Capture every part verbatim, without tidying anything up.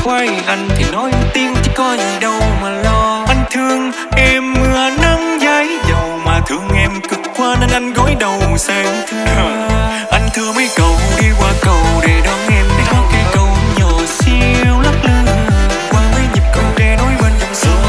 khoai, anh thì nói tiếng chứ có gì đâu mà lo. Anh thương em mưa nắng giấy dầu, mà thương em cực quá nên anh gối đầu sang thưa. Anh thưa mấy cậu đi qua cầu để đón em, để có cây cầu nhỏ xíu lắc lư qua mấy nhịp cầu tre nối bên dòng sông.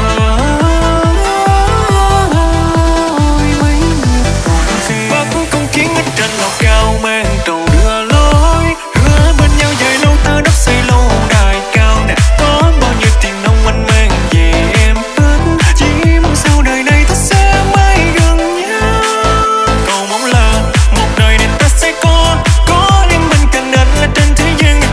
Và cũng con kiến ở trên lầu cao mang trầu đưa lối, hứa bên nhau dài lâu ta đắp xây lâu đài cao nè. Có bao nhiêu tiền nông anh mang về em hết, chỉ mong sau đời này ta sẽ mãi gần nhau. Cầu mong là một đời này ta sẽ có có em bên cạnh anh, là trên thế gian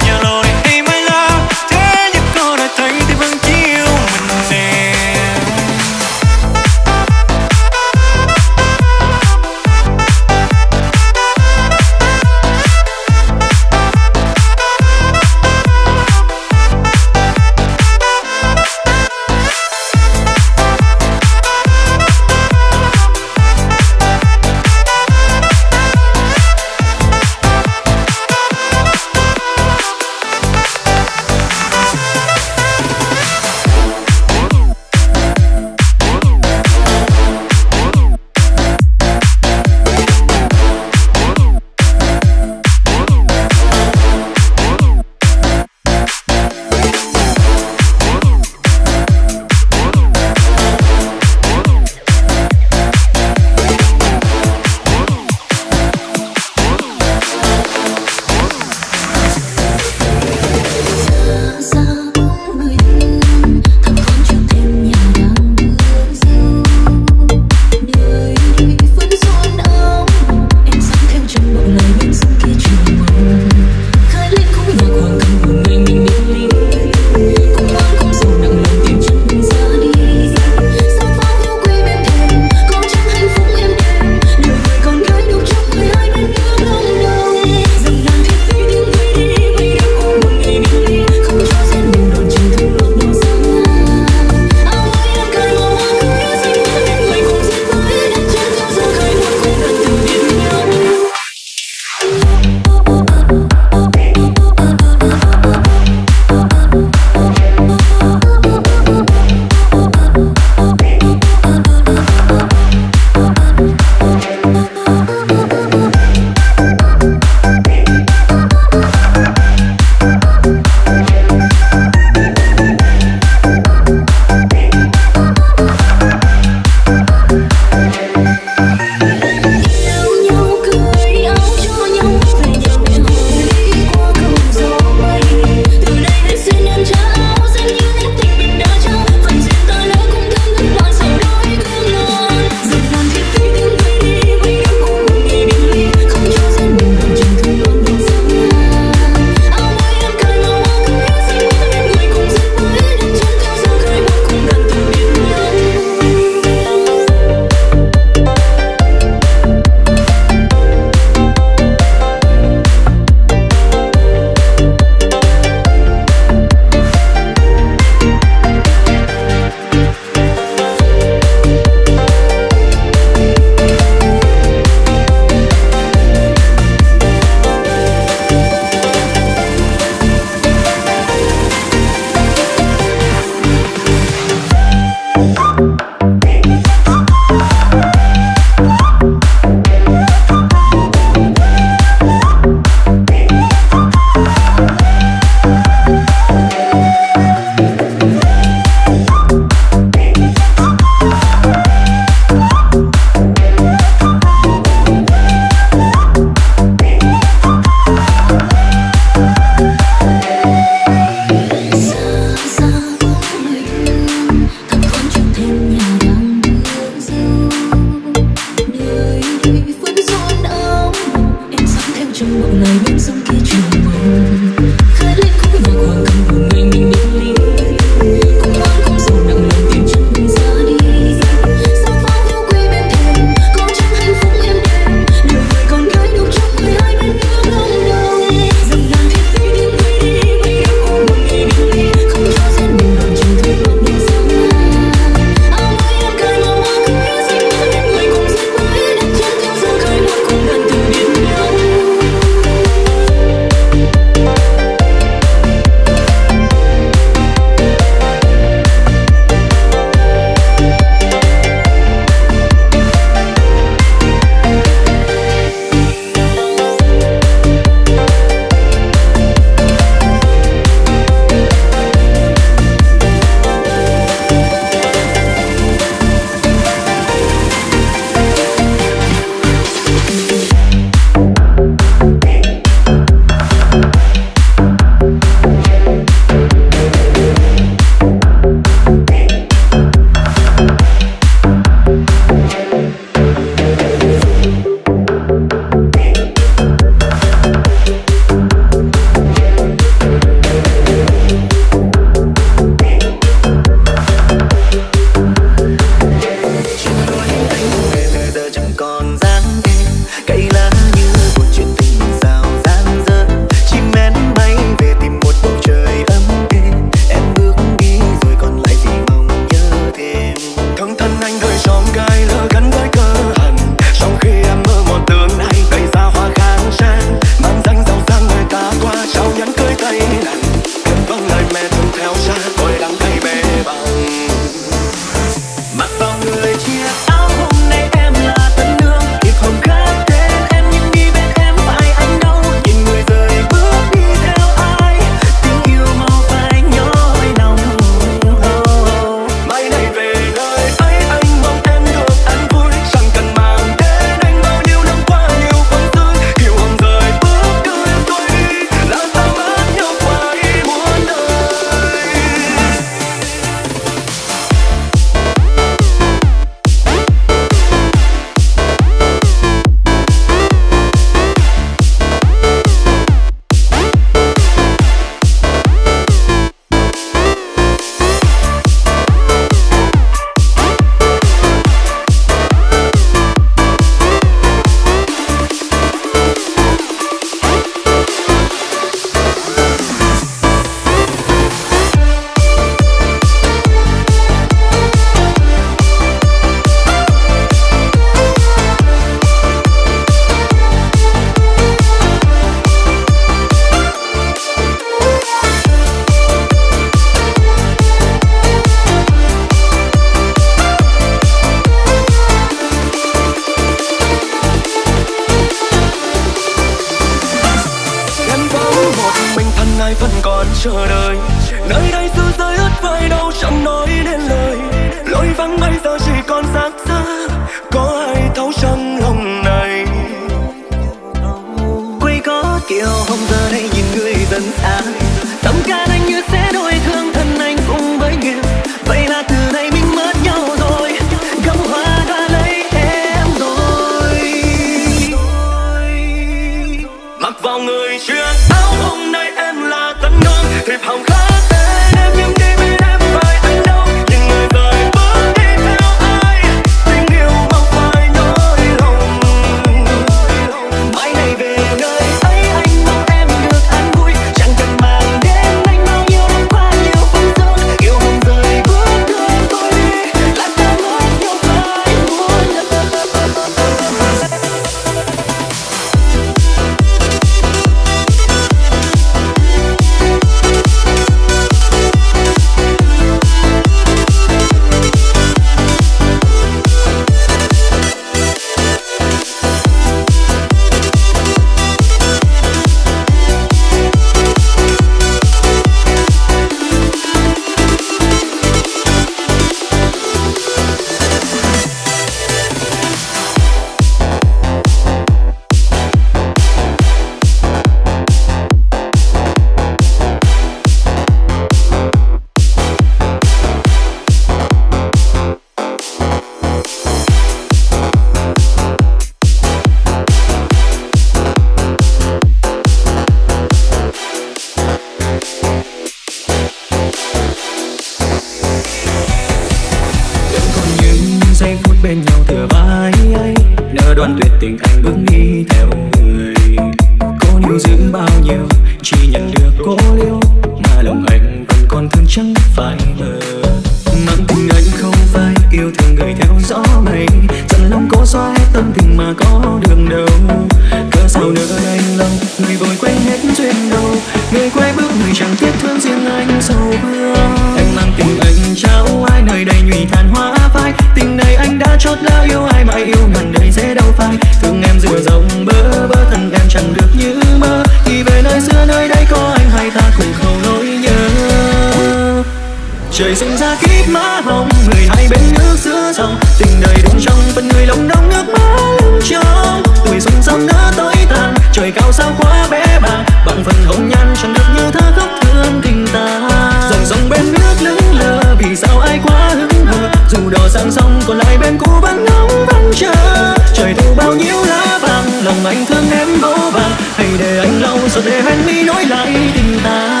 bên nhau thừa vai ấy. Nỡ đoạn tuyệt tình anh bước đi theo người. Cố níu giữ bao nhiêu chỉ nhận được cố liêu, mà lòng anh vẫn còn thương chẳng phải mơ. Nặng tình anh không phải yêu thương người theo gió mây, dần lòng cố xóa hết tâm tình mà có đường đâu. Cớ sao nỡ đành lòng người vội quên hết duyên đâu, người quay bước người chẳng tiếc thương riêng anh sầu vương. Anh mang tình anh trao ai nơi đây nhụy than hóa phai, tình này anh đã chót lỡ yêu ai mà yêu ngàn đời sẽ đâu phai. Thương em dừa rộng bơ vơ thân em chẳng được như mơ, thì về nơi xưa nơi đây có anh hay ta cùng khâu nỗi nhớ. Trời sinh ra kíp má hồng, người hai bên nước giữa dòng, tình đời đụng trong phần người lòng đông nước mắt lưng trong. Tuổi xuân sớm nỡ tối tàn, trời cao sao quá bé bàng, bằng phần hồng nhan chẳng được như thơ khóc thương tình ta. Dòng sông bên nước lững lờ, vì sao ai quá hững hờ, dù đò sang sông còn lại bên cũ vẫn ngóng vẫn chờ. Trời thu bao nhiêu lá vàng, lòng anh thương em vô vàng, hãy để anh lau rồi để anh mi nói lại tình ta.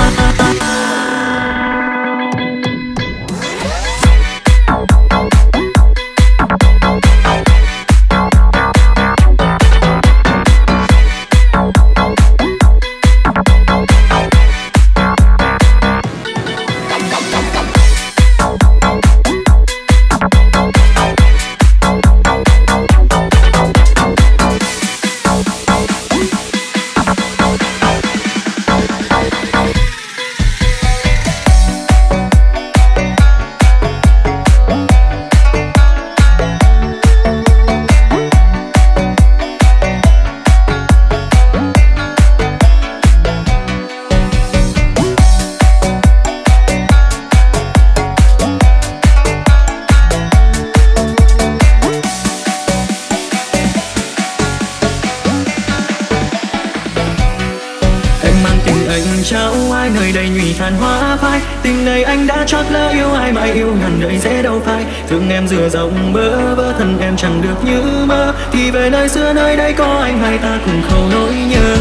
Chót lỡ yêu ai mà yêu ngàn đời sẽ đâu phai. Thương em dừa rộng bơ vơ thân em chẳng được như mơ, thì về nơi xưa nơi đây có anh hai ta cùng khâu nỗi nhớ.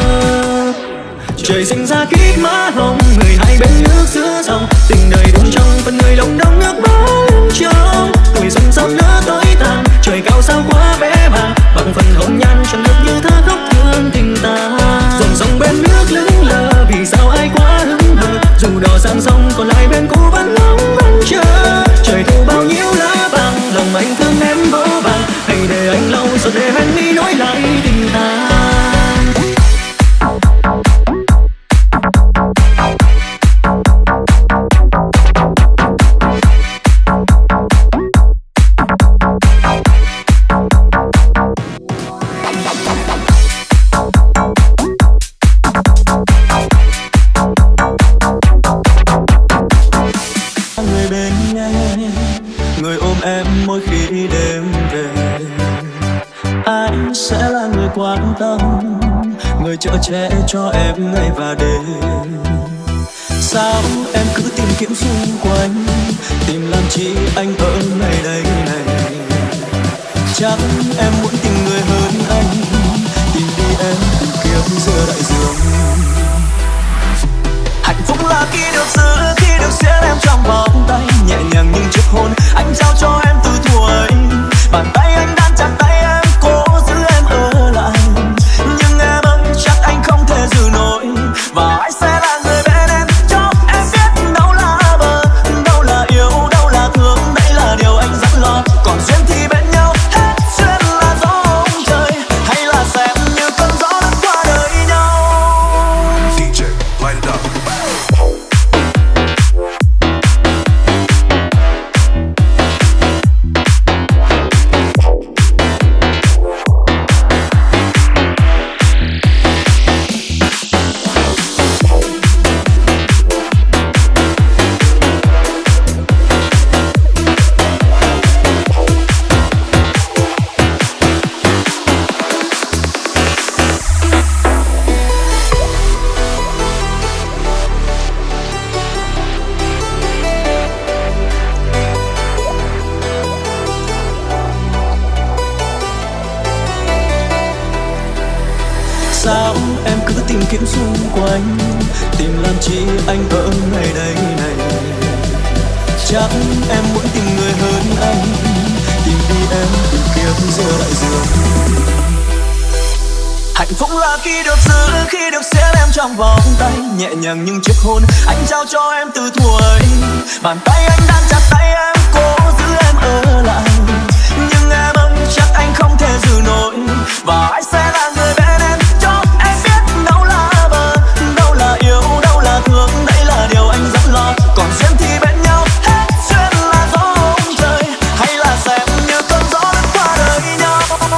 Trời sinh ra kíp má hồng, người hai bên nước giữa dòng, tình đời đụng trong phần người lòng đông nước mắt lưng trong. Tuổi xuân sớm nỡ tối tàn, trời cao sao quá bé bàng, bằng phần hồng nhan chẳng được như thơ khóc thương tình ta. Dòng sông bên nước lững lờ, vì sao ai quá hững hờ, dù đò sang sông còn lại bên cũ vẫn ngóng vẫn chờ. Trời thu bao nhiêu lá vàng, lòng anh thương em vô vàng, hãy để anh lau rồi để anh đi nói lại tình ta. Quan tâm người chở che cho em ngày và đêm. Sao em cứ tìm kiếm xung quanh, tìm làm chi anh ở nơi đây này. Chắc em muốn tìm người hơn anh, tìm đi em tìm kiếm giữa đại dương. Hạnh phúc là khi được giữ, khi được siết em trong vòng tay, nhẹ nhàng những chiếc hôn anh trao cho em từ thuở. Bàn tay anh đang chặt tay em, cố giữ em ở lại, nhưng em ơi chắc anh không thể giữ nổi, và anh sẽ là người bên em cho em biết đâu là bờ, đâu là yêu, đâu là thương, đấy là điều anh dặn lo. Còn duyên thì bên nhau, hết duyên là gió ông trời, hay là xem như cơn gió lướt qua đời nhau. đê gi light it up. Sao em cứ tìm kiếm xung quanh, tìm làm chi anh ở ngày đây này. Chắc em muốn tìm người hơn anh, em tìm kiếm giữa đại dương. Hạnh phúc là khi được giữ, khi được siết em trong vòng tay, nhẹ nhàng những chiếc hôn anh trao cho em từ thuở ấy. Bàn tay anh đang chặt tay em, cố giữ em ở lại, nhưng em ơi chắc anh không thể giữ nổi, và anh sẽ là người bên em cho em biết đâu là bờ, đâu là yêu, đâu là thương, đấy là điều anh rất lo. Còn duyên thì bên nhau hết duyên là gió ông trời, hay là xem như cơn gió lướt qua đời nhau.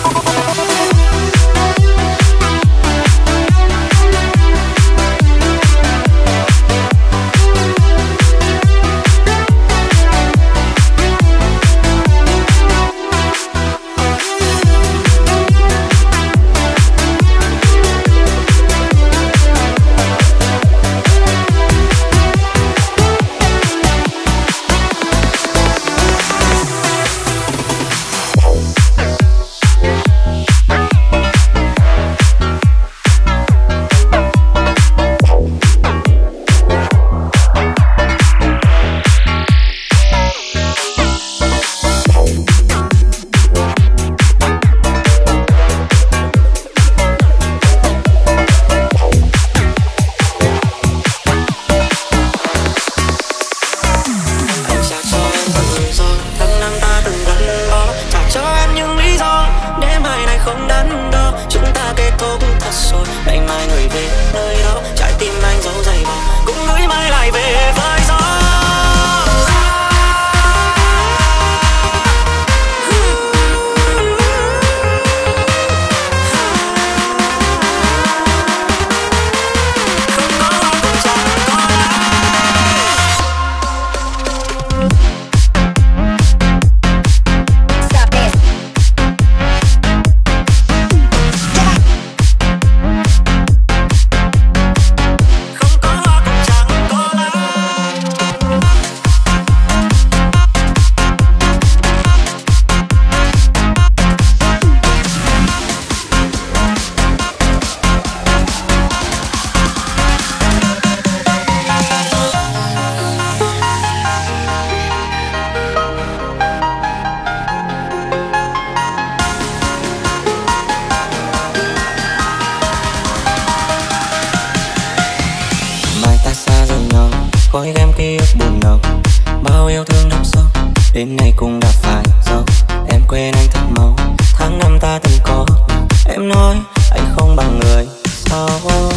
Đêm nay cũng đã phải rồi, em quên anh thật mau. Tháng năm ta từng có, em nói anh không bằng người sao.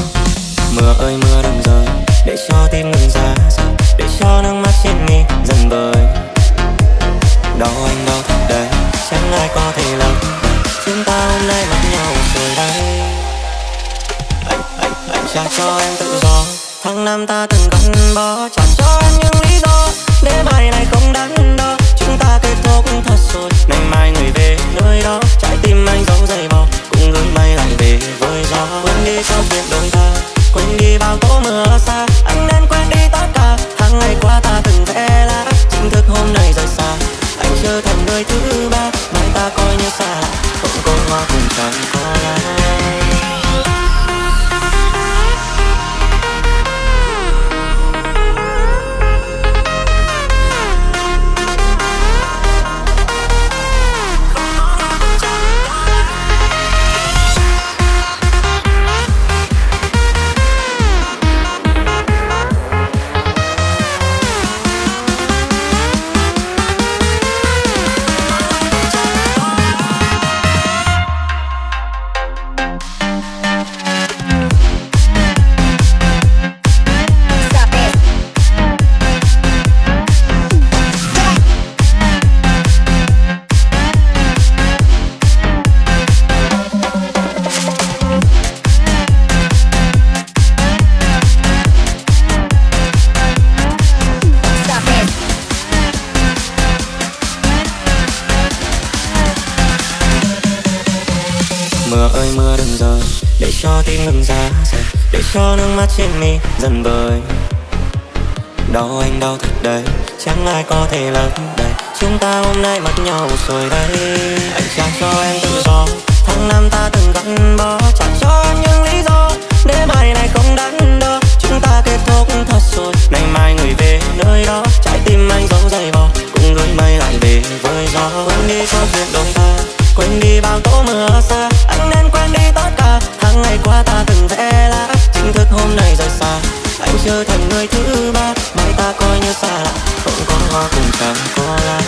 Mưa ơi mưa đừng rơi, để cho tim ngừng giá rời, để cho nước mắt trên mi dần vơi. Đau anh đau thật đấy, chẳng ai có thể lắm. Chúng ta hôm nay gặp nhau rồi đây. Anh, anh, anh trả cho em tự do, tháng năm ta từng gắn bó. Trả cho em những lý do để mai này không đắn đo. Chúng ta kết thúc thật rồi, ngày mai người về nơi đó. Trái tim anh giấu giày vò, cũng gửi mây lại về với gió. Quên đi câu chuyện đôi ta, quên đi bao tố mưa xa. Anh nên quên đi tất cả tháng ngày qua ta từng vẽ lá. Chính thức hôm nay rời xa, anh trở thành người thứ ba. Mai ta coi như xa lạ, không có hoa cùng chẳng có lá. Mưa ơi mưa đừng rơi, để cho tim ngừng giá rời, để cho nước mắt trên mi dần vơi. Đau anh đau thật đấy, chẳng ai có thể lấp đầy. Chúng ta hôm nay mất nhau rồi đây. Anh trả cho em tự do, tháng năm ta từng gắn bó. Trả cho em những lý do để mai này không đắn đo. Chúng ta kết thúc thật rồi, ngày mai người về nơi đó. Trái tim anh giấu giày vò, cũng gửi mây lại về với gió. Quên đi câu chuyện đôi mình đi bao tố mưa xa. Anh nên quên đi tất cả tháng ngày qua ta từng vẽ lá. Chính thức hôm nay rời xa, anh trở thành người thứ ba. Mai ta coi như xa lạ, không có hoa cùng chẳng có lá.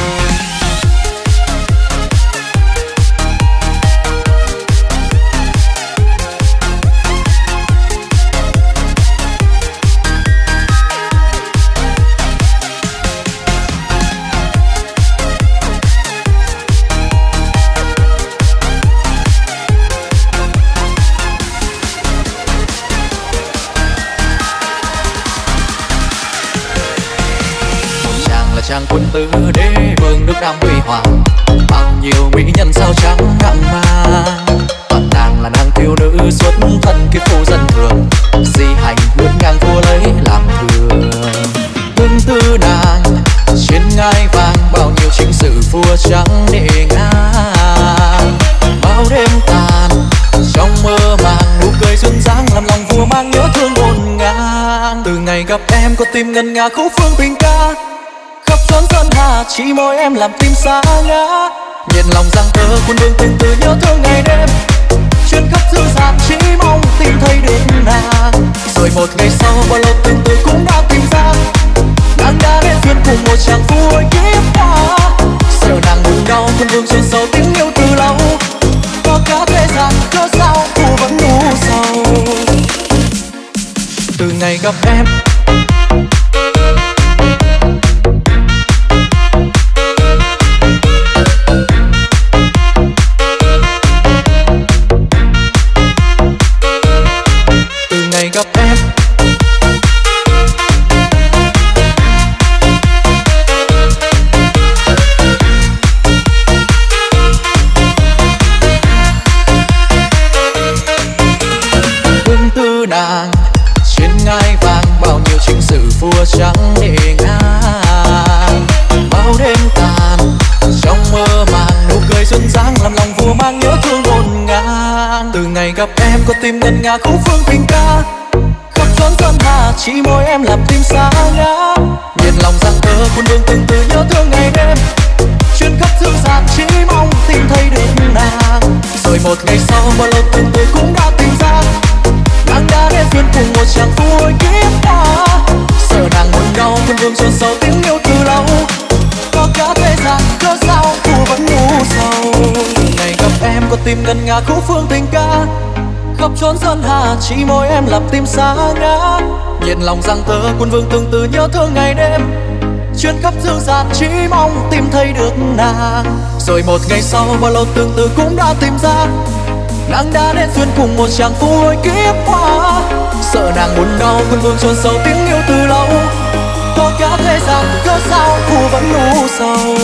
Chàng quân tử đế vương nước Nam huy hoàng, bao nhiêu mỹ nhân sao trắng ngậm ma. Toàn nàng là nàng thiếu nữ xuất thân kiếp phu dân thường, di hành lướt ngang vua lấy làm thường. Tương tư nàng trên ngai vàng, bao nhiêu chính sự vua trắng nệ ngang. Bao đêm tàn trong mơ màng, nụ cười duyên dáng làm lòng vua mang nhớ thương ngổn ngang. Từ ngày gặp em có tim ngân nga khúc phương tình ca, khắp chốn sơn hà chỉ môi em làm tim xa ngã. Nhiệt lòng giang tơ quân vương từng từ nhớ thương ngày đêm, chuyến khắp dương gian chỉ mong tìm thấy được nàng. Rồi một ngày sau bao lâu từng từ cũng đã tìm ra, nàng đã đến duyên cùng một chàng phu ôi kiếp hoa. Sợ nàng buồn đau quân vương chôn sâu tiếng yêu từ lâu, có cả thế gian cớ sao phu vẫn ngu sầu. Từ ngày gặp em gặp em tương tư nàng trên ngai vàng, bao nhiêu chính sự vua trắng nệ ngang. Bao đêm tàn trong mơ màng, nụ cười duyên dáng làm lòng vua mang nhớ thương ngổn ngang. Từ ngày gặp em có tim ngân nga khúc phương tình ca, khắp chốn sơn hà chỉ môi em làm tim xa ngã. Nhiệt lòng giang tơ quân vương từng từ nhớ thương ngày đêm, chuyến khắp dương gian chỉ mong tìm thấy được nàng. Rồi một ngày sau bao lâu từng từ cũng đã tìm ra, nàng đã đến duyên cùng một chàng phu ôi kiếp hoa. Sợ nàng buồn đau quân vương chôn sâu tiếng yêu từ lâu, có cả thế gian cớ sao phu vẫn ngu sầu. Ngày gặp em có tim ngân nga khúc phương tình ca, khắp chốn sơn hà chỉ môi em làm tim xa ngã. Nhiệt lòng giang tơ quân vương từng từ nhớ thương ngày đêm, chuyến khắp dương gian chỉ mong tìm thấy được nàng. Rồi một ngày sau bao lâu từng từ cũng đã tìm ra, nàng đã đến duyên cùng một chàng phu ôi kiếp hoa. Sợ nàng buồn đau quân vương chôn sâu tiếng yêu từ lâu, có cả thế gian cớ sao phu vẫn ngu sầu.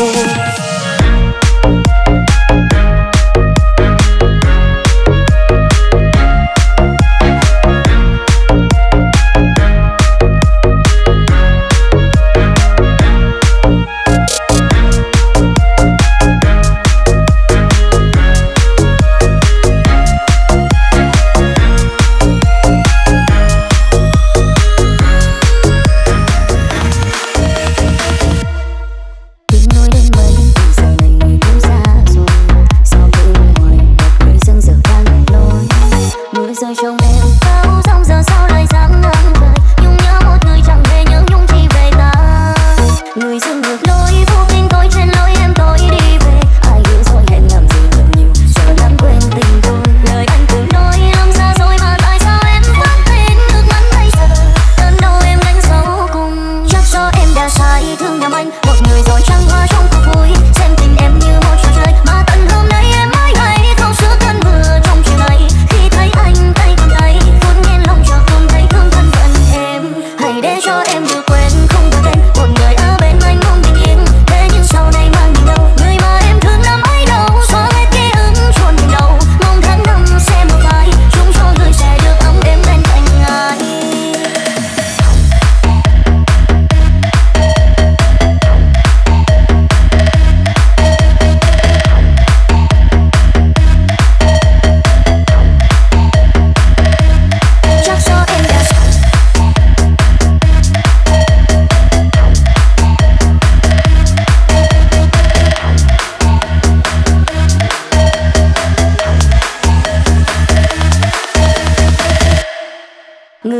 Tiếng nói đêm mây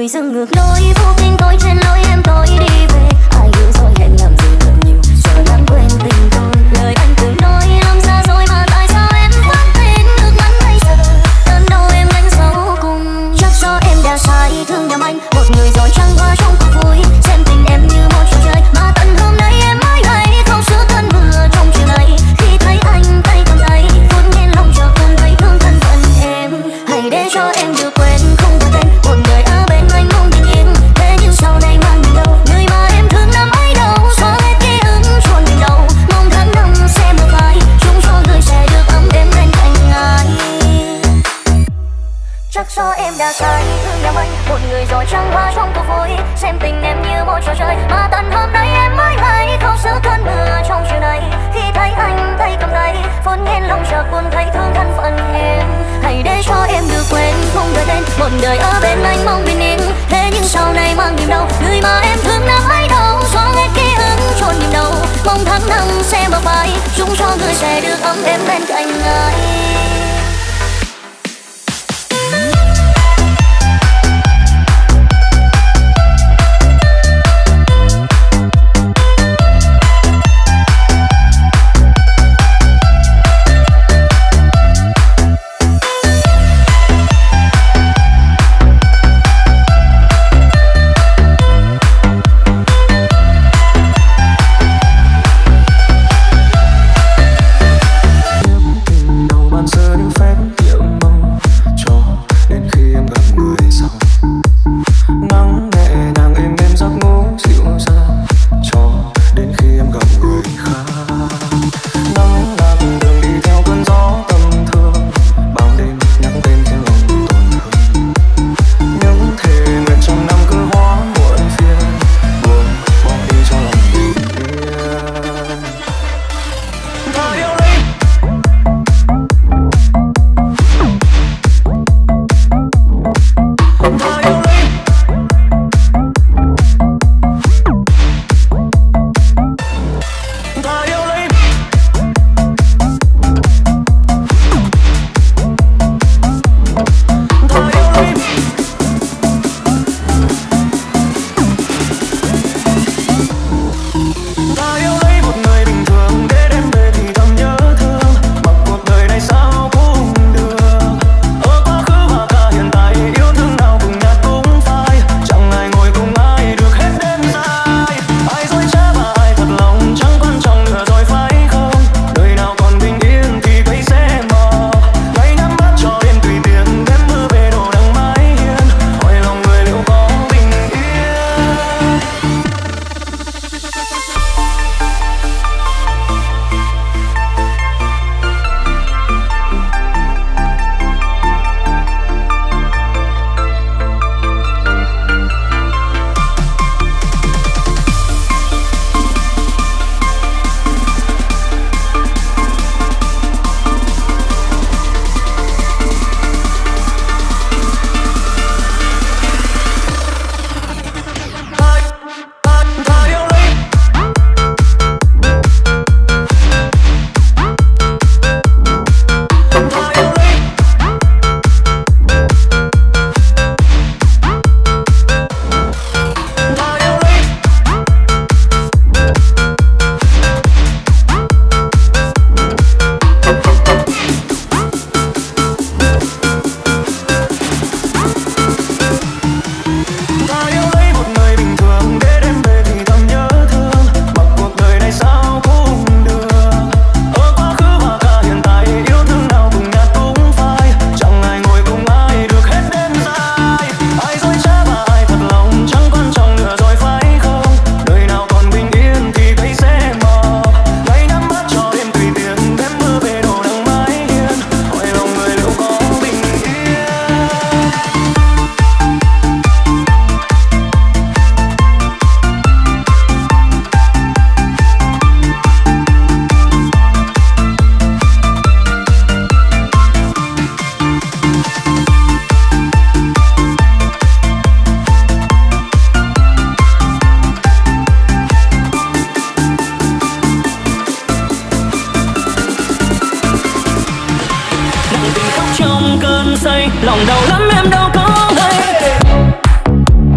dừng ngược lối vô tình tôi trên lối em tôi đi về. Ai yêu rồi hẹn làm gì thật nhiều giờ lãng quên tình tôi. Lời anh từng nói làm xa rồi mà tại sao em vẫn tin nước mắt bây giờ cơn đau em đánh dấu cùng. Chắc do em đã sai thương nhầm anh một người rồi trăng hoa trong cuộc vui. Xem tình em như một trò chơi mà tận hôm nay em mới hay không sửa cơn mưa trong chiều nay. Khi thấy anh tay cầm tay phút nghe lòng chợt không thấy thương thân phận em. Hãy để cho em được quên không quên tên một đời ở bên anh mong bình yên. Thế nhưng sau này mang mình đâu người mà em thương năm ấy đâu. Xóa hết ký ức chuồn mình đâu mong tháng năm sẽ mở vai chúng cho người sẽ được ấm êm bên cạnh ai. Chắc do em đã sai thương nhầm anh một người rồi trăng hoa trong cuộc vui. Xem tình em như một trò chơi mà tận hôm nay em mới hay không giữ cơn mưa trong chiều nay. Khi thấy anh tay cầm tay phút nghe lòng chợt buồn thấy thương thân phận em. Hãy để cho em được quên không đợi tên một đời ở bên anh mong bình yên. Thế nhưng sau này mang niềm đau người mà em thương năm ấy đâu. Xóa hết ký ức chôn niềm đau mong tháng năm sẽ mở vai chúng cho người sẽ được ấm êm bên cạnh ai. lòng đầu lắm em đâu có hay.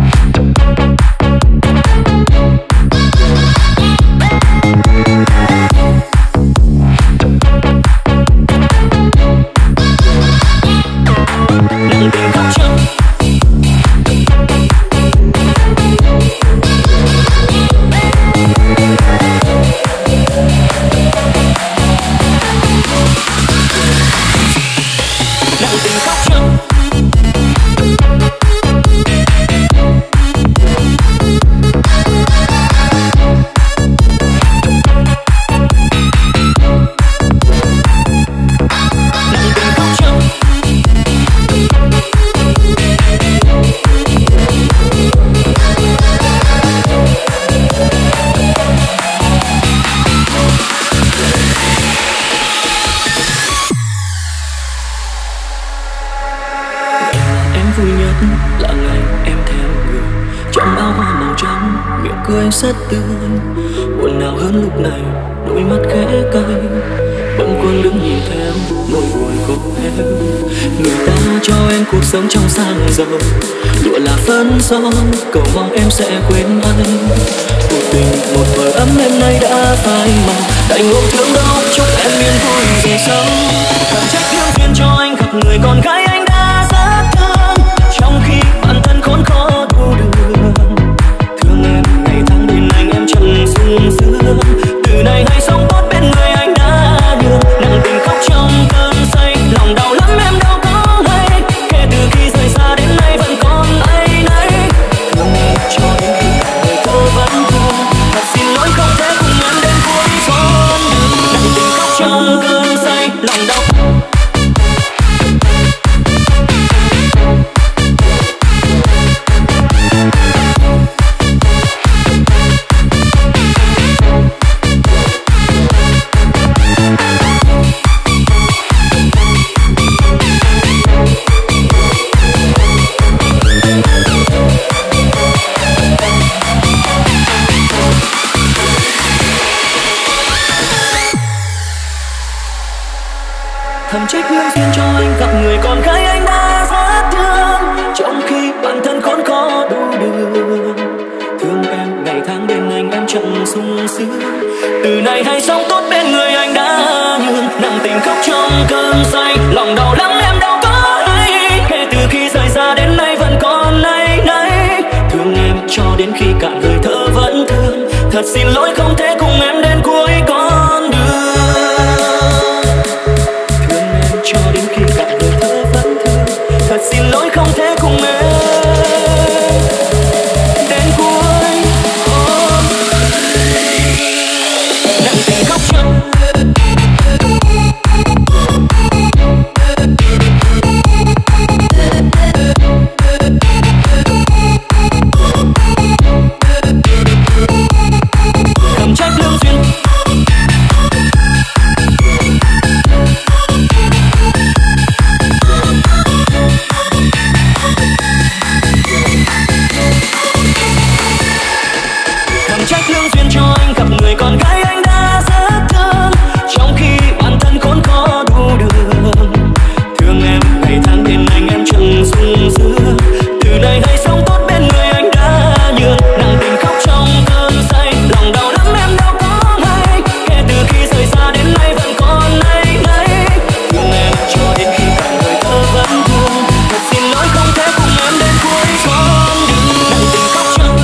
rất tươi. Buồn nào hơn lúc này đôi mắt khẽ cay, bâng khuâng đứng nhìn theo nỗi buồn cô em. Người ta cho em cuộc sống trong sang giàu, lụa là phấn son, cầu mong em sẽ quên anh. Một tình một vời ấm em nay đã phai màu, đành ôm thương đau chúc em yên vui về sau. Cảm trách yêu duyên cho anh gặp người con gái anh đã rất thương, trong khi bản thân khốn khó đủ đường. Thương em ngày tháng bên anh em chẳng sung sướng, từ nay hãy sống tốt bên người anh đã nhường. Nặng tình khóc trong cơn say, lòng đau lắm em đâu có hay, kể từ khi rời xa đến nay vẫn còn áy náy. Thương em cho đến khi cả đời thơ vẫn thương, thật xin lỗi không thể cùng em đến cuối con đường. Nặng tình khóc trong cơn say, lòng đau. Thầm trách lương duyên cho anh gặp người con gái anh đã rất thương, trong khi bản thân khốn khó đủ đường. Thương em ngày tháng bên anh em chẳng sung sướng, từ nay hãy sống tốt bên người anh đã nhường. Nặng tình khóc trong cơn say, lòng đau lắm em đâu có hay, kể từ khi rời xa đến nay vẫn còn áy náy. Thương em cho đến khi cạn lời thơ vẫn thương, thật xin lỗi không thể cùng em đến cuối con đường. Cho đến khi cạn lời thơ vẫn thương, thật xin lỗi không thể cùng em đến cuối con đường. Nặng tình khóc trong cầm trách lương duyên. Trách lương duyên cho anh gặp người con gái anh đã rất thương, trong khi bản thân khốn khó đủ đường. Thương em ngày tháng bên anh em chẳng sung sướng, từ nay hãy sống tốt bên người anh đã nhường. Nặng tình khóc trong cơn say, lòng đau lắm em đâu có hay, kể từ khi rời xa đến nay vẫn còn áy náy. Thương em cho đến khi cả người thơ vẫn thương, thật xin lỗi không thể cùng em đến cuối con đường. Nặng tình khóc trong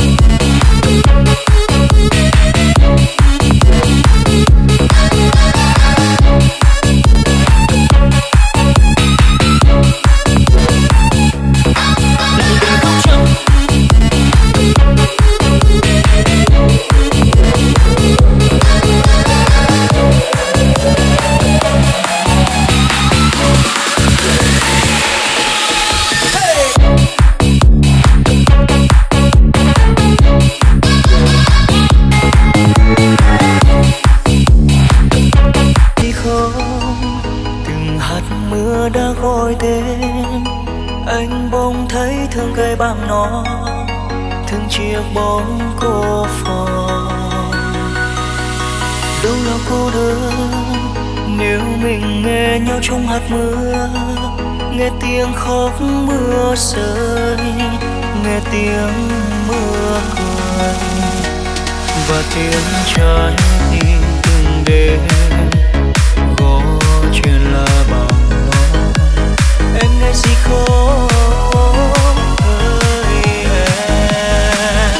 đã gọi tên anh, bỗng thấy thương gây băng nó, thương chiếc bóng cô phòng. Đâu là cô đơn nếu mình nghe nhau trong hạt mưa, nghe tiếng khóc mưa rơi, nghe tiếng mưa cười và tiếng trái tim từng đêm có chuyện là bao. Em nghe gì không hỡi em.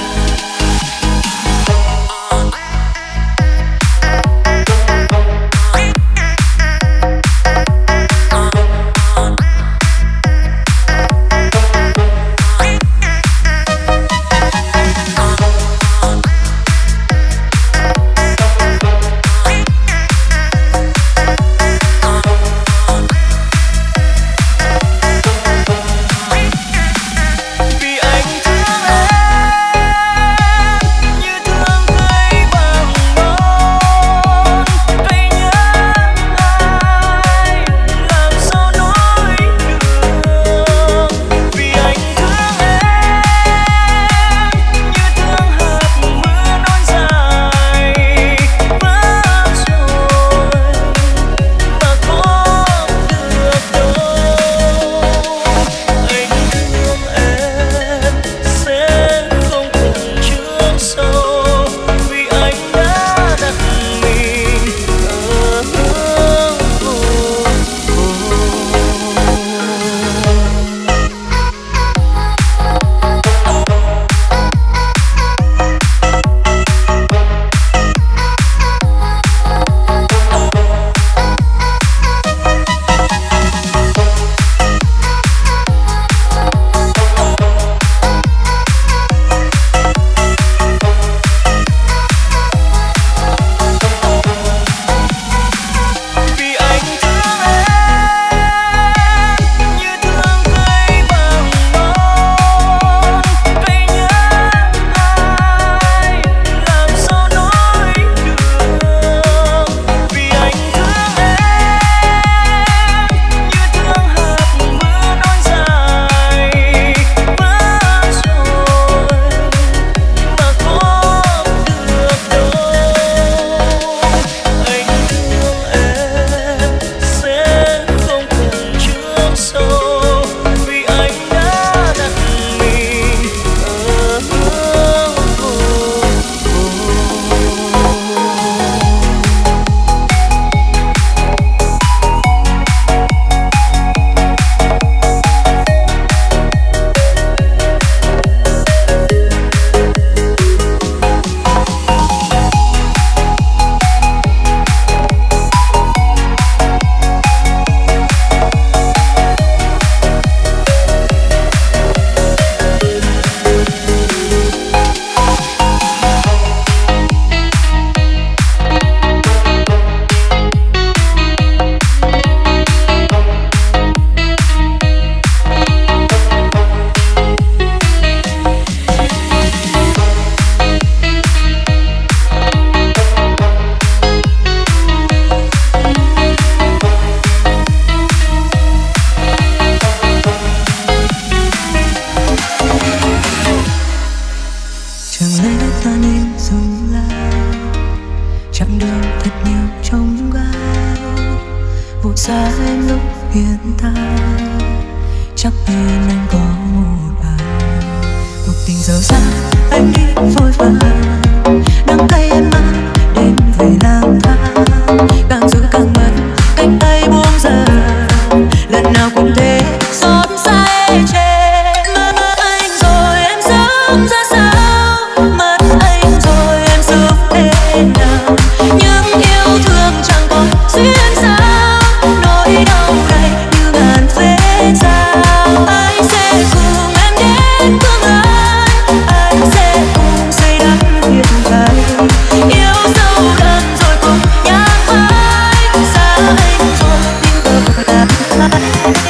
em lúc hiện tại. Chắc tin anh có một ai. Cuộc tình giờ xa anh đi vội vàng, nắm tay em mang đêm về lang thang. Càng giữ càng mất cánh tay buông giờ, lần nào cũng thế xót xa ê chề. Mất anh rồi em sống ra sao, mất anh rồi em sống thế nào. Những yêu thương chẳng còn duyên sao, nỗi đau này như ngàn vết dao. Anh sẽ cùng em đến tương lai, anh sẽ cùng xây đắp hiện tại. Yêu sâu đậm rồi cùng nhang mãi, xa anh rồi tim tôi đã thay.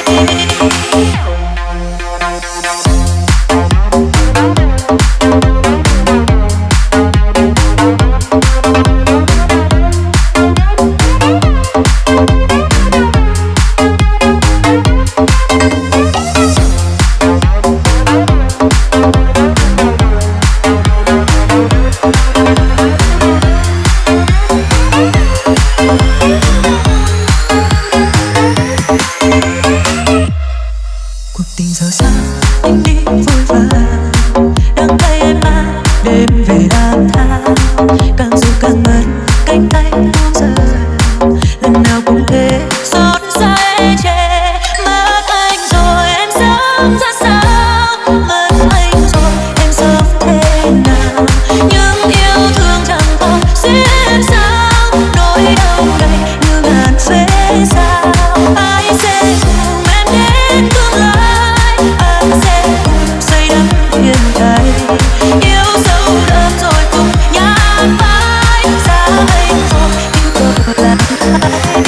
Cuộc tình giờ xa anh đi vội vàng, nắm tay em mang đêm về lang thang. Càng dù càng mất cánh tay buông giờ, lần nào cũng thế xót xa ê chề. Mất anh rồi em sống ra sao, mất anh rồi em sống thế nào. Những yêu thương chẳng còn duyên sao, nỗi đau này như ngàn vết dao. Anh sẽ cùng em đến tương lai, anh sẽ cùng xây đắp hiện tại. Yêu sâu đậm rồi cùng nhàn mãi, xa anh rồi tim tôi đã thay.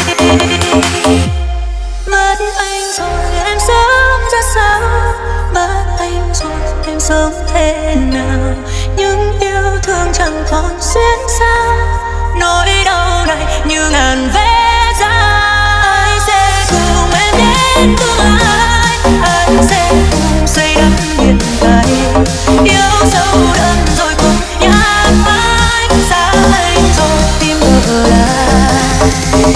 Mất anh rồi em sống ra sao, mất anh rồi em sống thế nào. Những yêu thương chẳng còn duyên sao, nỗi đau này như ngàn vết dao. Anh sẽ cùng em đến tương lai, anh sẽ cùng xây đắp hiện tại. Yêu sâu đậm rồi cùng nhàn mãi, xa anh rồi tim vỡ lại.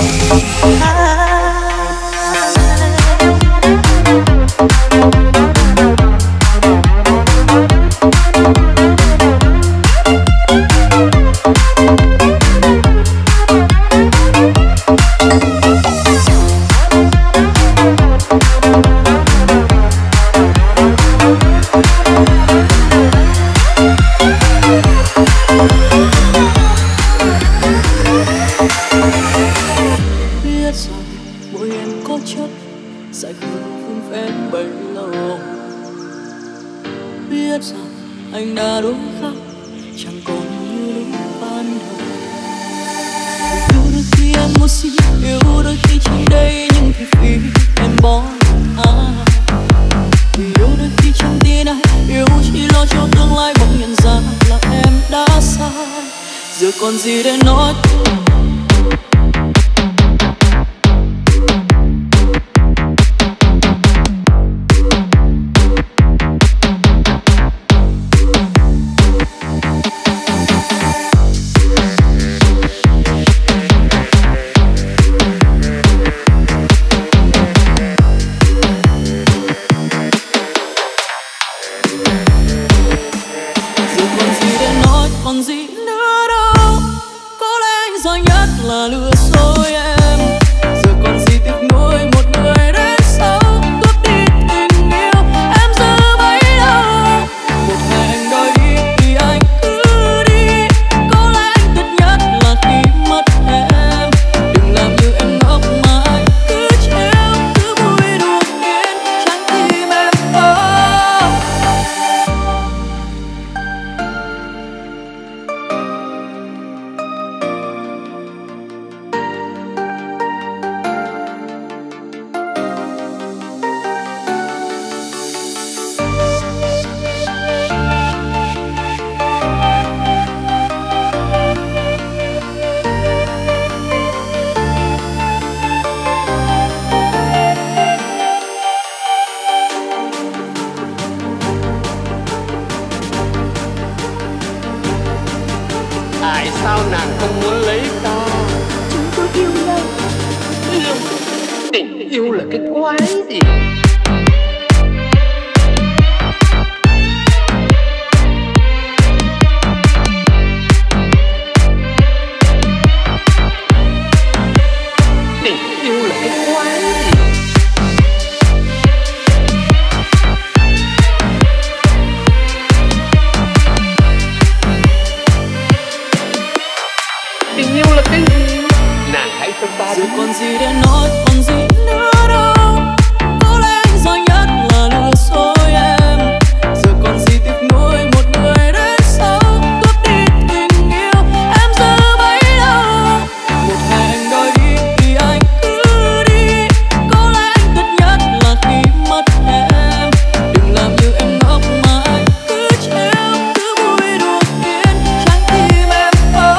Biết rằng mỗi em có chấp sẽ không phương phép bấy lâu. Biết rằng anh đã đổi khác, chẳng còn như lúc ban đầu. Yêu đôi khi em muốn xin, yêu đôi khi trên đây nhưng thì vì em bỏ anh. Yêu đôi khi chẳng tin ai, yêu chỉ lo cho tương lai bỗng nhận ra là em đã sai. Giờ còn gì để nói. Tình yêu là cái quái gì? Tình yêu là cái quái gì? Tình yêu là cái gì? Nàng hãy cho ta Giờ còn gì để nói, còn gì nữa đâu. Có lẽ anh giỏi nhất là lừa dối em. Giờ còn gì tiếc nuối một người đến sau cướp đi tình yêu em giờ bấy lâu. Một ngày anh đòi đi thì anh cứ đi. Có lẽ anh tuyệt nhất là khi mất em. Đừng làm như em ngốc mà anh cứ trêu, cứ vui đùa khiến trái tim em vỡ.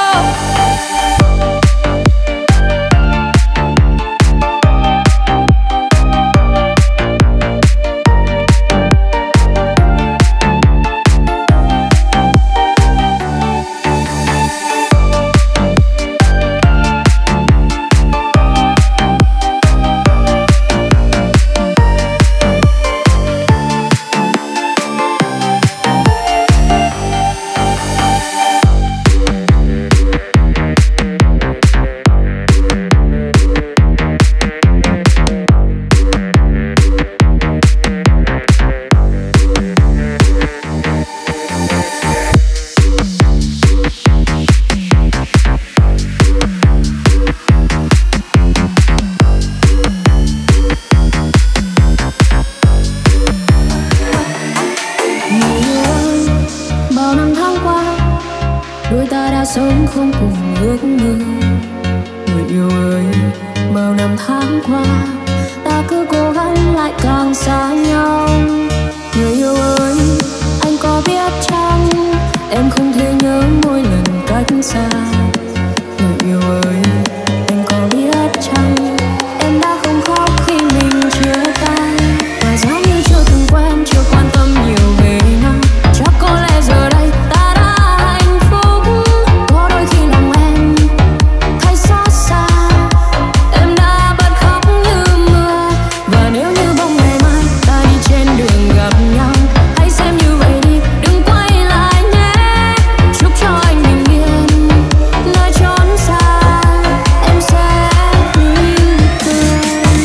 Bao năm tháng qua, đôi ta đã sống không cùng ước mơ. Người yêu ơi, bao năm tháng qua, ta cứ cố gắng lại càng xa nhau. Người yêu ơi, anh có biết chăng, em không thể nhớ mỗi lần cách xa. Người yêu ơi, anh có biết chăng, em đã không khóc khi mình chia tay. Và giống như chưa từng quen, chưa quan tâm nhiều về nhau. Chắc có lẽ giờ đây ta đã hạnh phúc. Có đôi khi lòng em thấy xót xa, em đã bật khóc như mưa. Và nếu như bóng ngày mai ta đi trên đường gặp nhau, hãy xem như vậy đi, đừng quay lại nhé. Chúc cho anh bình yên nơi chốn xa, em sẽ mỉm cười.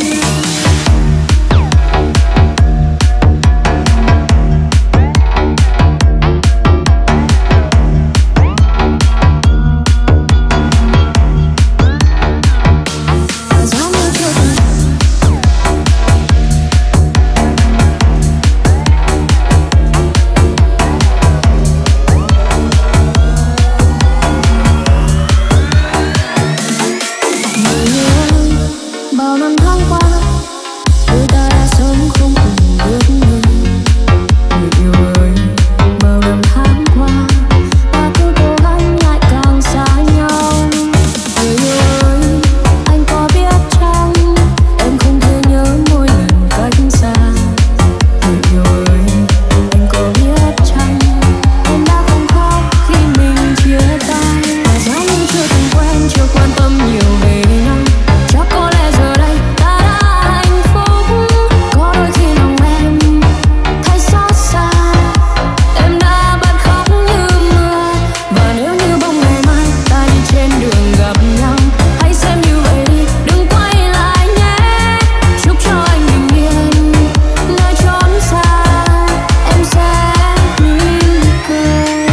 Giống như chưa từng Người yêu ơi, bao năm tháng qua, đôi ta đã sống không cùng ước mơ. Người yêu ơi, bao năm tháng qua, ta cứ cố gắng lại càng xa nhau. Người yêu ơi, anh có biết chăng, em không thể nhớ mỗi lần cách xa. Người yêu ơi, anh có biết chăng, em đã không khóc khi mình chia tay. Và giống như chưa từng quen, chưa quan tâm nhiều về nhau. Chắc có lẽ giờ đây ta đã hạnh phúc. Có đôi khi lòng em thấy xót xa, em đã bật khóc như mưa. Và nếu như bóng ngày mai ta đi trên đường gặp nhau, hãy xem như vậy đi, đừng quay lại nhé. Chúc cho anh bình yên nơi chốn xa, em sẽ mỉm cười.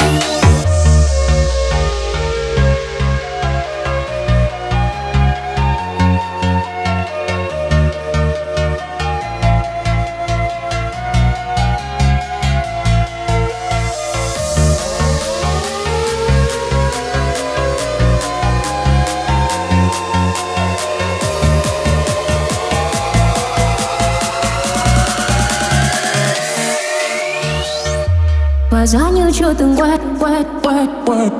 Và giá như chưa từng quét quét quét quét.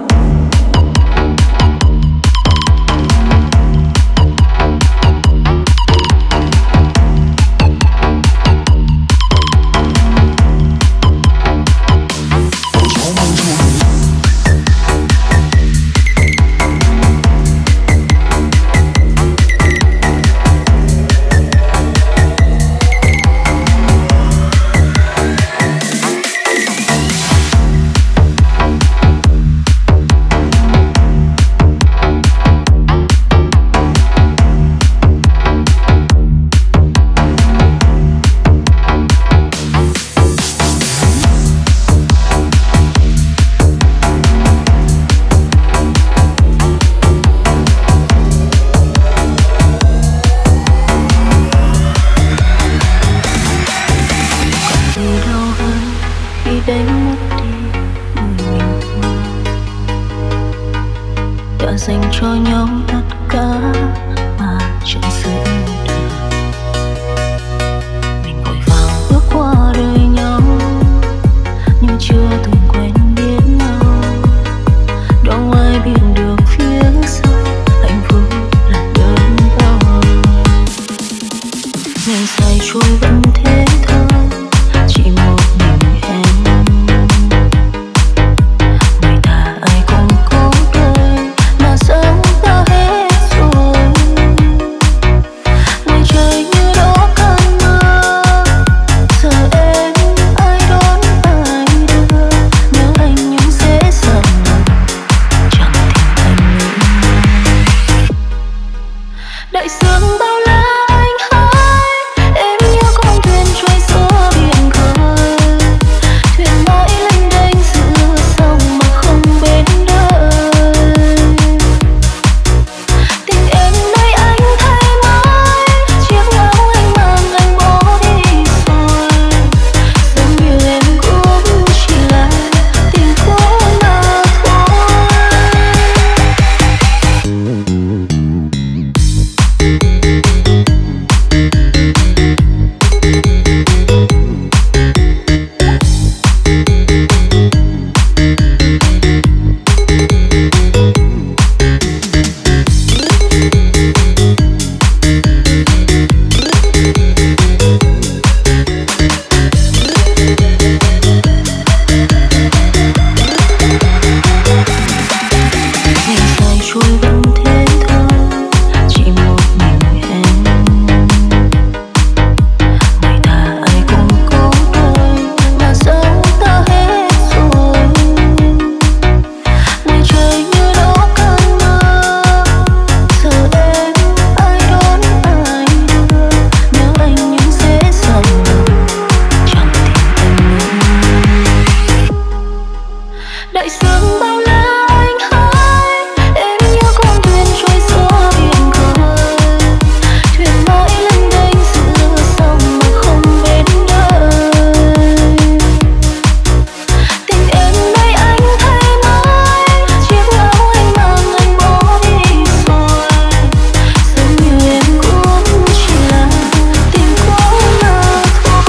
cho nhau tất cả mà chẳng giữ được. Mình vội vàng bước qua đời nhau nhưng chưa từng quen biết nhau. Đâu ai biết được phía sau hạnh phúc là đớn đau. Ngày dài trôi vẫn thế thôi, chỉ một mình em. Người ta ai cũng có đời mà sao ta hết rồi. Ngoài trời như đó cơn mưa, giờ em ai đón ai đưa. Nhớ anh nhưng sẽ dần chẳng tìm anh nữa. Đại dương bao la anh hỡi, em như con thuyền trôi giữa biển khơi. Thuyền mãi lênh đênh giữa sông mà không bên đời. Tình em nơi anh thay mãi, chiếc áo anh mang anh bỏ đi rồi. Giống như em cũng chỉ là tình cũ mà thôi. Ngày dài trôi vẫn thế thôi, chỉ một mình em. Người ta ai cũng có đời mà sao ta hết rồi. Ngoài trời như đó cơn mưa, giờ em ai đón ai đưa. Nhớ anh nhưng sẽ dần chẳng tìm anh nữa. Đại dương bao la anh hỡi, em như con thuyền trôi giữa biển khơi. Thuyền mãi lênh đênh giữa sông mà không bên đời. Tình em nơi anh thay mãi, chiếc áo anh mang anh bỏ đi rồi. Giống như em cũng chỉ là tình cũ mà thôi.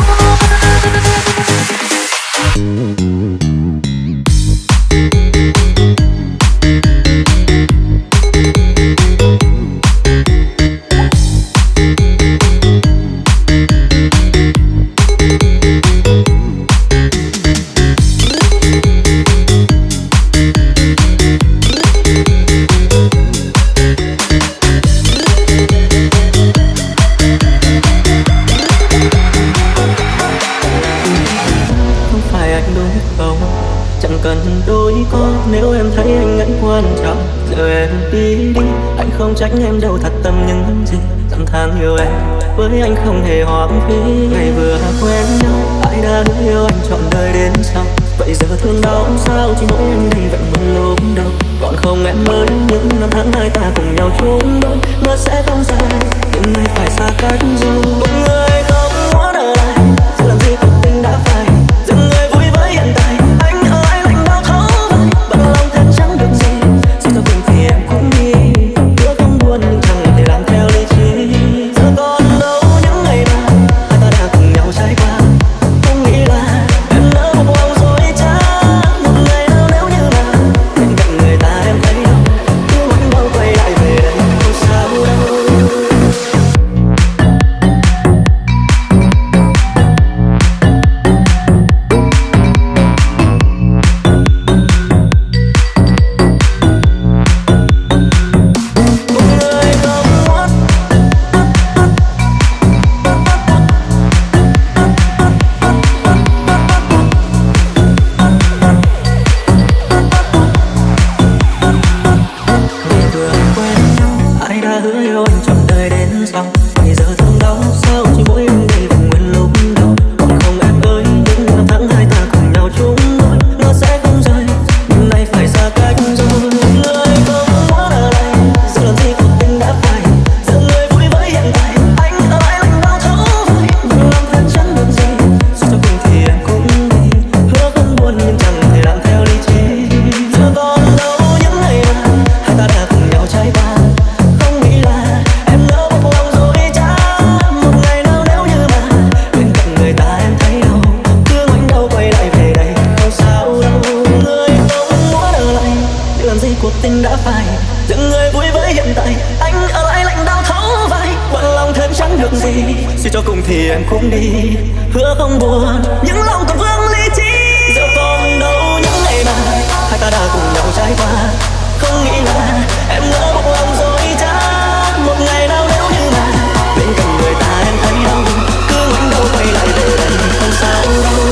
Không phải anh đối không, chẳng cần đôi có. Nếu em thấy anh ấy quan trọng, giờ em đi đi. Anh không trách em đâu, thật tâm những gì cảm than yêu em. Với anh không hề hoang phí, ngày vừa quen nhau ai đã hứa yêu anh trọn đời đến sau. Vậy giờ thương đau sao chỉ mỗi anh đây vậy một lúc đâu. Còn không em ơi, những năm tháng hai ta cùng nhau chung đôi. Mưa sẽ không dài, nhưng nay phải xa cách rồi. Một người không muốn ở lại, sẽ làm gì cuộc tình đã phai. Dừng người vui với hiện tại, anh ở anh lạnh bao thấu vai. Bằng lòng thật chẳng được gì, xin cho mình thì em cũng đi. Hứa không buồn nhưng chẳng thể làm theo lý trí. Giờ còn đâu những ngày mà hai ta đã cùng nhau trải qua. Không nghĩ là em nỡ một vòng dối trá. Một ngày nào nếu như là bên cạnh người ta em thấy đâu, yêu anh đâu quay lại về đây không sao đâu. được gì. Suy cho cùng thì em cũng đi, hứa không buồn những lòng còn vương lý trí. Giờ còn đâu những ngày mà hai ta đã cùng nhau trải qua, không nghĩ là em ngỡ một lòng dối trá. Một ngày nào nếu như mà bên cạnh người ta em thấy đau, cứ ngoảnh đầu quay lại về đây không sao đâu.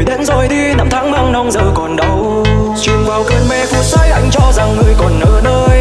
Giờ còn đâu chìm vào cơn mê phút say anh cho rằng người còn ở nơi